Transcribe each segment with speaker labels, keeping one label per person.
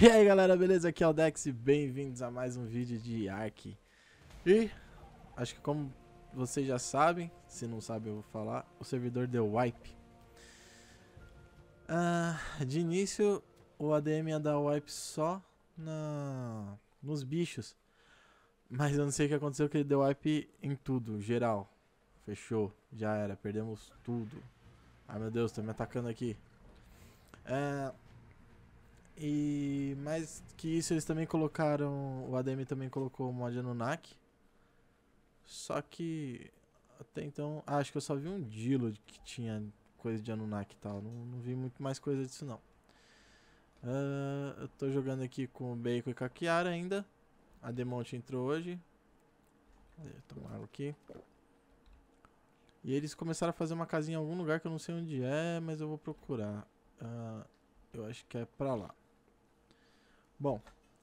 Speaker 1: E aí galera, beleza? Aqui é o Dex e bem-vindos a mais um vídeo de Ark. E acho que como vocês já sabem, se não sabem eu vou falar, o servidor deu wipe. De início o ADM ia dar wipe só nos bichos, mas eu não sei o que aconteceu, que ele deu wipe em tudo, geral. Fechou, já era, perdemos tudo. Ai meu Deus, tá me atacando aqui. E mais que isso, eles também colocaram. O ADM também colocou o mod Anunnaki. Só que até então. Acho que eu só vi um Dilo que tinha coisa de Anunnaki e tal. Não vi muito mais coisa disso não. Eu tô jogando aqui com o Bacon e com a Kiara ainda. A Demonte entrou hoje. Tomar água aqui. E eles começaram a fazer uma casinha em algum lugar que eu não sei onde é, mas eu vou procurar. Eu acho que é pra lá. Bom,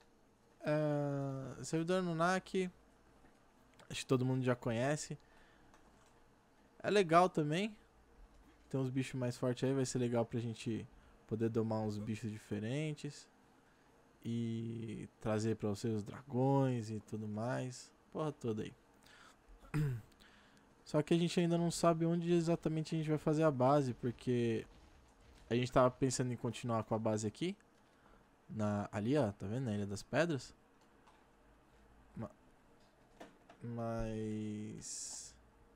Speaker 1: servidor Anunnaki, acho que todo mundo já conhece. É legal também. Tem uns bichos mais fortes aí, vai ser legal pra gente poder domar uns bichos diferentes. E trazer pra vocês os dragões e tudo mais. Porra toda aí. Só que a gente ainda não sabe onde exatamente a gente vai fazer a base, porque a gente tava pensando em continuar com a base aqui. Ali, ó, tá vendo? Na Ilha das Pedras. Mas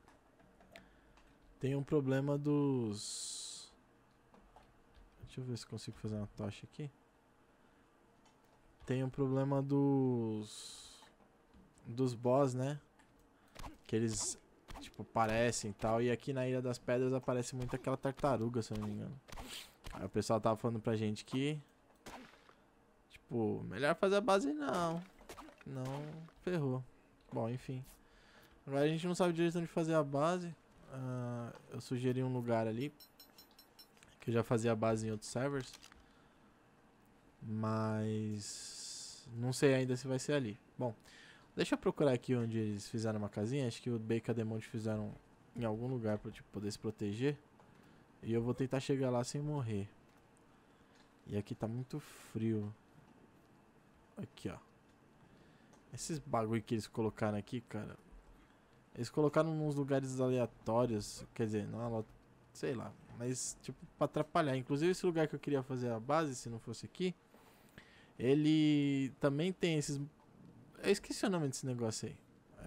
Speaker 1: tem um problema dos... Deixa eu ver se consigo fazer uma tocha aqui. Tem um problema dos boss, né? Que eles, tipo, aparecem e tal. E aqui na Ilha das Pedras aparece muito aquela tartaruga, se eu não me engano. Aí o pessoal tava falando pra gente que, tipo, melhor fazer a base não. Não, ferrou. Bom, enfim. Agora a gente não sabe direito onde fazer a base. Eu sugeri um lugar ali, que eu já fazia a base em outros servers. Mas não sei ainda se vai ser ali. Bom, deixa eu procurar aqui onde eles fizeram uma casinha. Acho que o Bacon e a Demont fizeram em algum lugar pra tipo, poder se proteger. E eu vou tentar chegar lá sem morrer. E aqui tá muito frio. Aqui, ó. Esses bagulho que eles colocaram aqui, cara. Eles colocaram nos lugares aleatórios. Quer dizer, não, sei lá. Mas, tipo, pra atrapalhar. Inclusive, esse lugar que eu queria fazer a base, se não fosse aqui, ele também tem esses... Eu esqueci o nome desse negócio aí.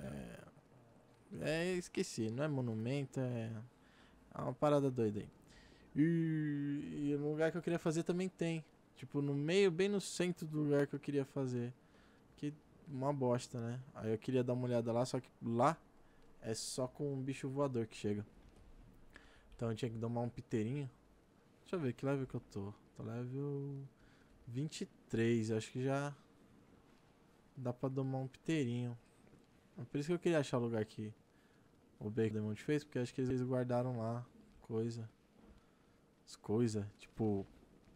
Speaker 1: Esqueci. Não é monumento, é uma parada doida aí. E no lugar que eu queria fazer também tem. Tipo, no meio, bem no centro do lugar que eu queria fazer. Que uma bosta, né? Aí eu queria dar uma olhada lá, só que lá é só com um bicho voador que chega. Então eu tinha que domar um piteirinho. Deixa eu ver que level que eu tô. Tô level 23, acho que já dá pra domar um piteirinho. É por isso que eu queria achar o lugar que o Bacon Demont fez, porque acho que eles guardaram lá coisa. As coisas, tipo...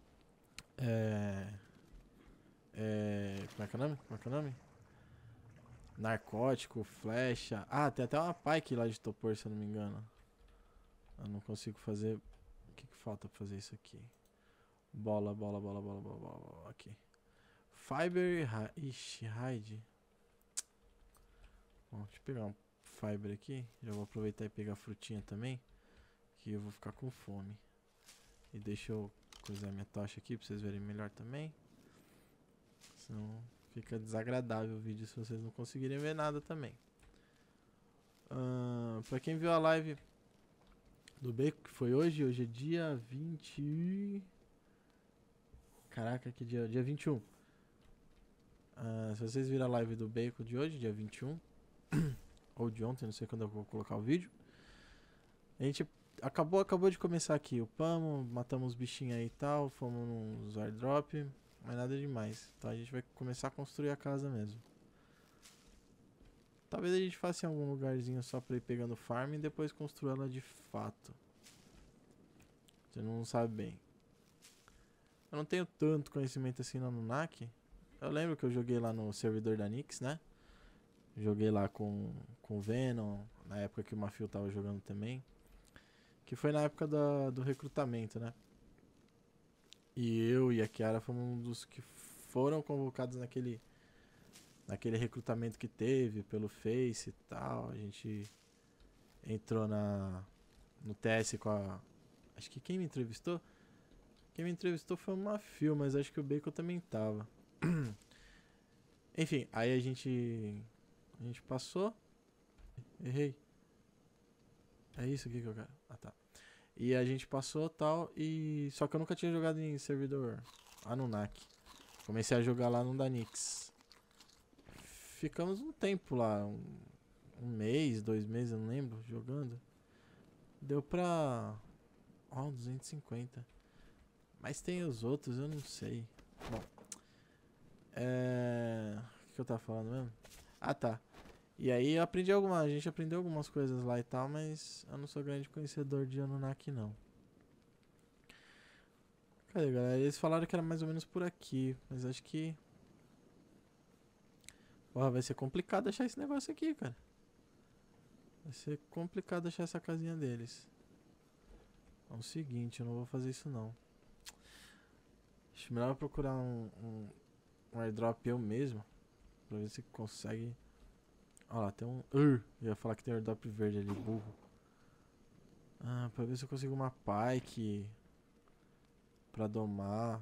Speaker 1: Como é que é o nome? Como é que é o nome? Narcótico, flecha. Ah, tem até uma pike lá de topor, se eu não me engano. Eu não consigo fazer... O que falta pra fazer isso aqui? Bola. Aqui. Fiber... Ixi, hide. Bom, deixa eu pegar um fiber aqui. Já vou aproveitar e pegar a frutinha também. Que eu vou ficar com fome. E deixa eu coisar minha tocha aqui pra vocês verem melhor também. Senão fica desagradável o vídeo se vocês não conseguirem ver nada também. Pra quem viu a live do Bacon, que foi hoje é dia 20... Caraca, que dia? Dia 21. Se vocês viram a live do Bacon de hoje, dia 21, ou de ontem, não sei quando eu vou colocar o vídeo. A gente acabou de começar aqui. Upamos, matamos os bichinhos aí e tal, fomos nos airdrop, mas nada demais. Então a gente vai começar a construir a casa mesmo. Talvez a gente faça em algum lugarzinho só pra ir pegando farm e depois construir ela de fato. Você não sabe bem. Eu não tenho tanto conhecimento assim no Anunnaki. Eu lembro que eu joguei lá no servidor da Nyx, né? Joguei lá com o Venom, na época que o Mafio tava jogando também. Que foi na época do recrutamento, né? E eu e a Kiara fomos um dos que foram convocados naquele recrutamento que teve pelo Face e tal. A gente entrou no TS com a... Acho que quem me entrevistou? Quem me entrevistou foi uma Mafio, mas acho que o Bacon também tava. Enfim, aí a gente passou. Errei. É isso aqui que eu quero. Ah, tá. E a gente passou tal, e só que eu nunca tinha jogado em servidor Anunnaki. Comecei a jogar lá no Danix. Ficamos um tempo lá, um mês, 2 meses, eu não lembro, jogando. Deu pra... Ó, 250. Mas tem os outros, eu não sei. Bom, o que eu tava falando mesmo? Ah, tá. E aí eu aprendi a gente aprendeu algumas coisas lá e tal, mas eu não sou grande conhecedor de Anunnaki, não. Cadê, galera? Eles falaram que era mais ou menos por aqui, mas acho que... Porra, vai ser complicado achar esse negócio aqui, cara. Vai ser complicado achar essa casinha deles. É o seguinte, eu não vou fazer isso não. Acho melhor procurar um airdrop eu mesmo. Pra ver se consegue... Olha lá, tem um... Eu ia falar que tem airdrop verde ali, burro. Ah, pra ver se eu consigo uma pike pra domar.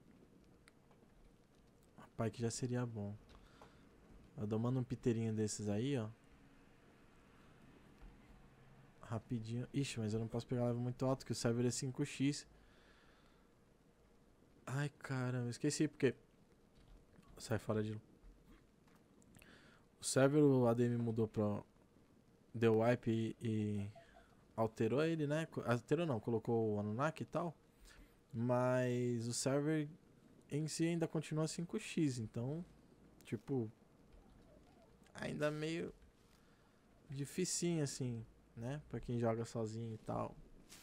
Speaker 1: Uma pike já seria bom. Eu domando um piteirinho desses aí, ó. Rapidinho. Ixi, mas eu não posso pegar level muito alto, que o server é 5x. Ai, caramba, esqueci, porque... Sai fora de... O server, o ADM mudou pra... Deu wipe e alterou ele, né? Alterou não, colocou o Anunnaki e tal. Mas o server em si ainda continua 5x, então... Tipo... Ainda meio... dificinho, assim, né? Pra quem joga sozinho e tal.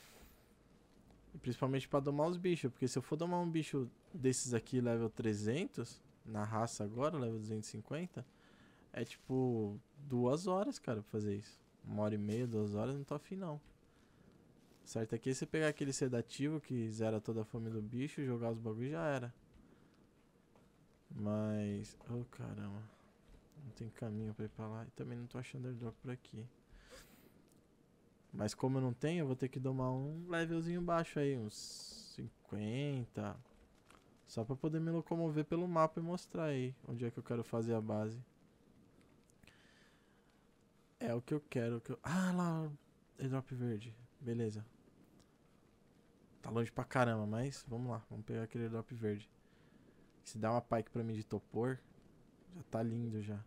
Speaker 1: E principalmente pra domar os bichos, porque se eu for domar um bicho desses aqui, level 300, na raça agora, level 250, é tipo 2 horas, cara, pra fazer isso. 1h30, 2 horas, não tô afim não. Certo aqui é você pegar aquele sedativo que zera toda a fome do bicho, jogar os bagulho já era. Mas... Oh, caramba. Não tem caminho pra ir pra lá. E também não tô achando airdrop por aqui. Mas como eu não tenho, eu vou ter que domar um levelzinho baixo aí, uns 50. Só pra poder me locomover pelo mapa e mostrar aí onde é que eu quero fazer a base. É o que eu quero. Ah, lá, airdrop verde. Beleza. Tá longe pra caramba, mas vamos lá. Vamos pegar aquele airdrop verde. Se dá uma pike pra mim de topor, já tá lindo já.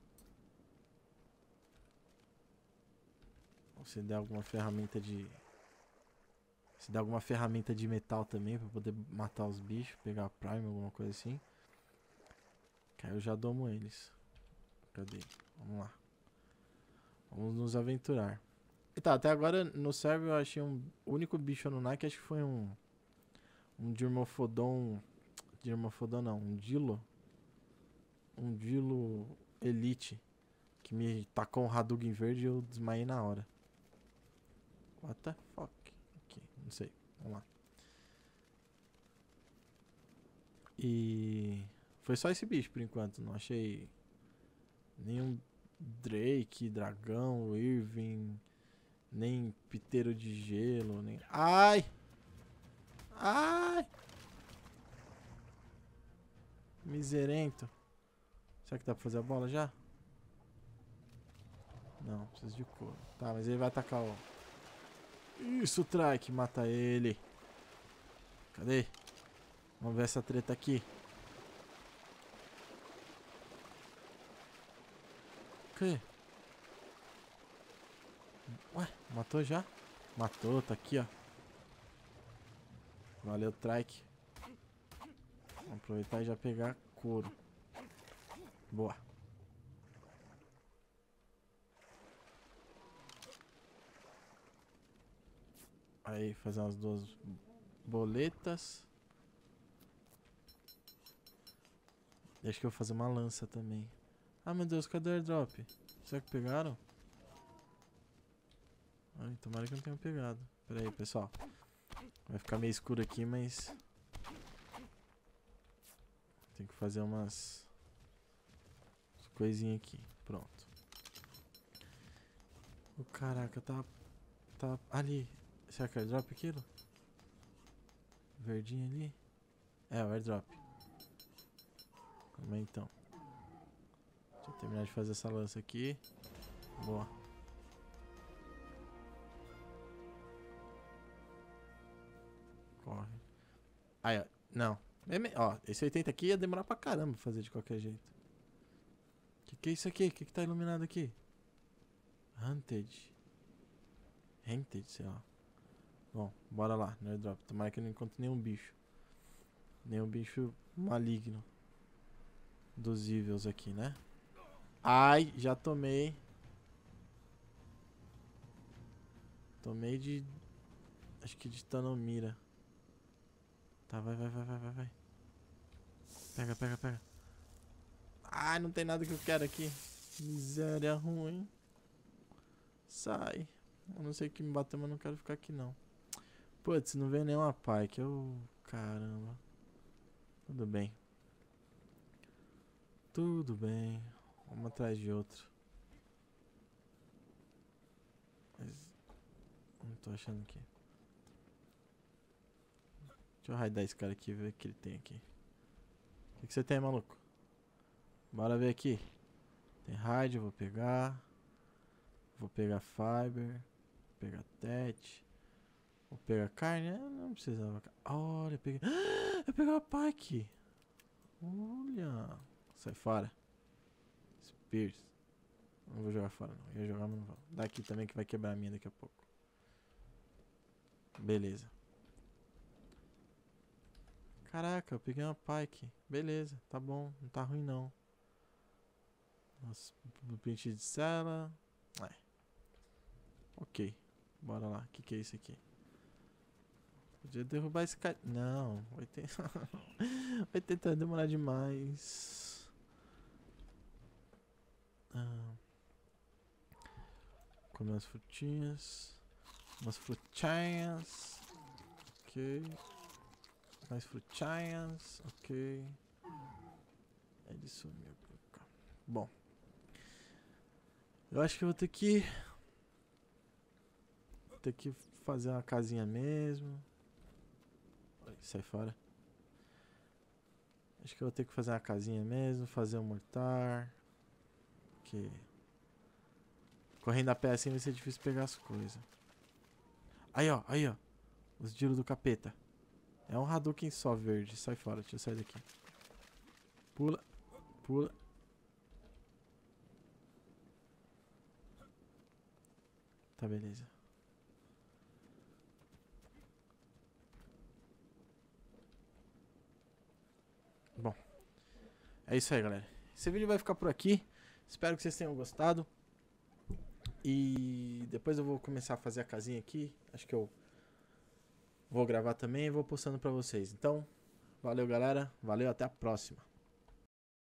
Speaker 1: Ou se der alguma ferramenta de... Se der alguma ferramenta de metal também pra poder matar os bichos, pegar a prime, alguma coisa assim. Que aí eu já domo eles. Cadê? Vamos lá. Vamos nos aventurar. E tá, até agora no server eu achei o único bicho Anunnaki, acho que foi um Dirmophodon. Dirmophodon não, um Dilo. Um Dilo Elite. Que me tacou um Hadouken verde e eu desmaiei na hora. What the fuck? Okay, não sei. Vamos lá. E foi só esse bicho por enquanto. Não achei nenhum Drake, dragão, Irving, nem piteiro de gelo, nem... Ai! Ai! Miserento. Será que dá pra fazer a bola já? Não, preciso de couro. Tá, mas ele vai atacar o... Isso, Trike, mata ele. Cadê? Vamos ver essa treta aqui. Que? Ué, matou já? Matou, tá aqui, ó. Valeu, Trike. Vamos aproveitar e já pegar couro. Boa. Aí, fazer umas 2 boletas. E acho que eu vou fazer uma lança também. Ah, meu Deus, cadê o airdrop? Será que pegaram? Ai, tomara que não tenham pegado. Pera aí, pessoal. Vai ficar meio escuro aqui, mas... tem que fazer umas coisinhas aqui. Pronto. O caraca, tá ali. Será que é airdrop aquilo? Verdinho ali? É, o airdrop. Como é então? Deixa eu terminar de fazer essa lança aqui. Boa. Corre. Aí, ó. Não. Ó, esse 80 aqui ia demorar pra caramba fazer de qualquer jeito. Que é isso aqui? Que tá iluminado aqui? Hunted. Hunted, sei lá. Bom, bora lá no airdrop. Tomara que eu não encontre nenhum bicho. Nenhum bicho maligno. Dos evils aqui, né? Ai, já tomei. Tomei de... Acho que de Tanomira. Tá, vai. Pega. Ai, não tem nada que eu quero aqui. Miséria ruim. Sai. Eu não sei o que me bateu, mas não quero ficar aqui não. Putz, não veio nenhuma pike. Caramba. Tudo bem. Tudo bem. Vamos atrás de outro. Mas... Não tô achando aqui. Deixa eu raidar esse cara aqui e ver o que ele tem aqui. O que você tem, maluco? Bora ver aqui. Tem raid, eu vou pegar. Vou pegar fiber. Vou pegar tet. Vou pegar carne. Não precisava. Olha, eu peguei. Eu peguei uma pike. Olha. Sai fora. Spears. Não vou jogar fora não. Eu ia jogar, mas não vou. Daqui também que vai quebrar a minha daqui a pouco. Beleza. Caraca, eu peguei uma pike. Beleza, tá bom. Não tá ruim não. Nossa, blueprint de cela. Ok. Bora lá. O que é isso aqui? Podia derrubar esse cara. Não. 80 vai demorar demais. Comer umas frutinhas. Umas frutinhas. Ok. Mais frutinhas. Ok. Ele sumiu. Bom. Eu acho que eu vou ter que... fazer uma casinha mesmo. Sai fora. Acho que eu vou ter que fazer uma casinha mesmo. Fazer um mortar. Porque... correndo a pé assim vai ser difícil pegar as coisas. Aí ó. Os giros do capeta. É um Hadouken só verde. Sai fora, deixa eu sair daqui. Pula. Tá, beleza. Bom. É isso aí, galera. Esse vídeo vai ficar por aqui. Espero que vocês tenham gostado. E depois eu vou começar a fazer a casinha aqui. Acho que eu vou gravar também e vou postando pra vocês. Então, valeu, galera. Valeu, até a próxima.